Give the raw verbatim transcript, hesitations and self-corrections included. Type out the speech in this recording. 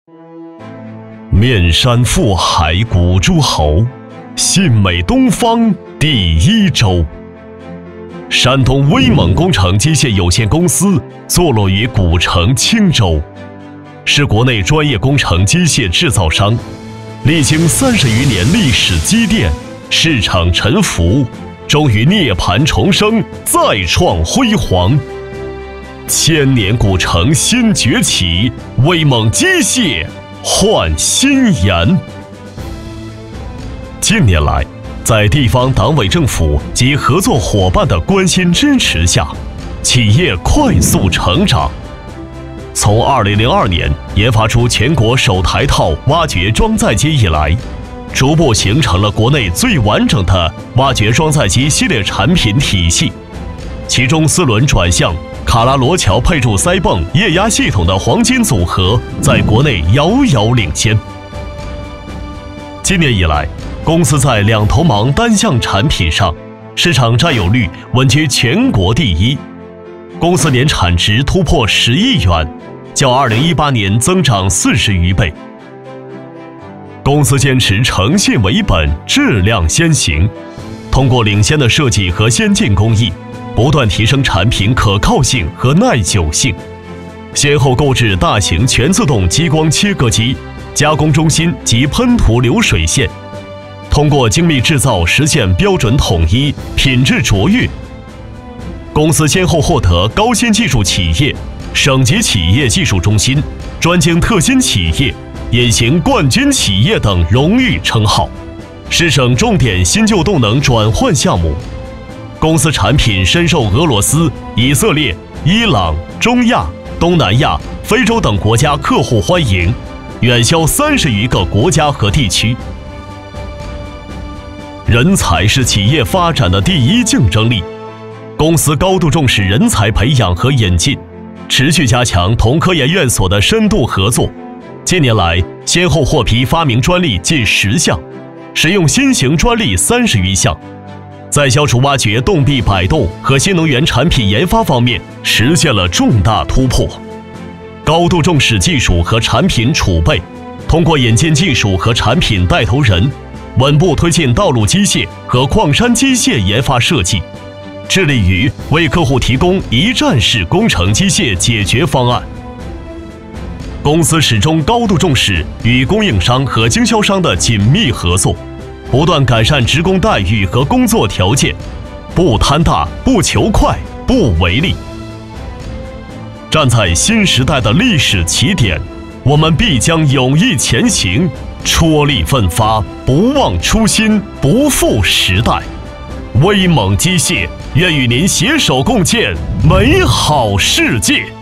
面山腹海古诸侯，信美东方第一州。山东威猛工程机械有限公司坐落于古城青州，是国内专业工程机械制造商，历经三十余年历史积淀，市场沉浮，终于涅槃重生，再创辉煌。千年古城新崛起，威猛机械焕新颜。近年来，在地方党委政府及合作伙伴的关心支持下，企业快速成长。从二零零二年研发出全国首台套挖掘装载机以来，逐步形成了国内最完整的挖掘装载机系列产品体系。其中四轮转向卡拉罗桥配柱塞泵液压系统的黄金组合在国内遥遥领先。今年以来，公司在两头盲单项产品上市场占有率稳居全国第一，公司年产值突破十亿元，较二零一八年增长四十余倍。公司坚持诚信为本，质量先行，通过领先的设计和先进工艺，不断提升产品可靠性和耐久性。先后购置大型全自动激光切割机、加工中心及喷涂流水线，通过精密制造实现标准统一、品质卓越。公司先后获得高新技术企业、省级企业技术中心、专精特新企业、隐形冠军企业等荣誉称号，是省重点新旧动能转换项目。公司产品深受俄罗斯、以色列、伊朗、中亚、东南亚、非洲等国家客户欢迎，远销三十余个国家和地区。人才是企业发展的第一竞争力，公司高度重视人才培养和引进，持续加强同科研院所的深度合作。近年来，先后获批发明专利近十项，使用新型专利三十余项，在消除挖掘洞壁摆动和新能源产品研发方面实现了重大突破。高度重视技术和产品储备，通过引进技术和产品带头人，稳步推进道路机械和矿山机械研发设计，致力于为客户提供一站式工程机械解决方案。公司始终高度重视与供应商和经销商的紧密合作，不断改善职工待遇和工作条件，不贪大，不求快，不唯利。站在新时代的历史起点，我们必将勇毅前行，踔厉奋发，不忘初心，不负时代。威猛机械愿与您携手共建美好世界。